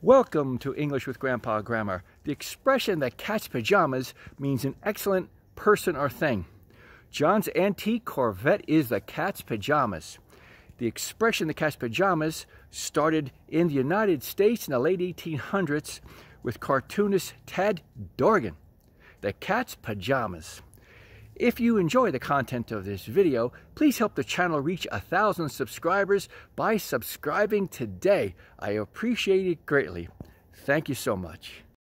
Welcome to English with Grandpa Grammar. The expression that cat's pajamas means an excellent person or thing. John's antique Corvette is the cat's pajamas. The expression the cat's pajamas started in the United States in the late 1800s with cartoonist Ted Dorgan. The cat's pajamas. If you enjoy the content of this video, please help the channel reach 1,000 subscribers by subscribing today. I appreciate it greatly. Thank you so much.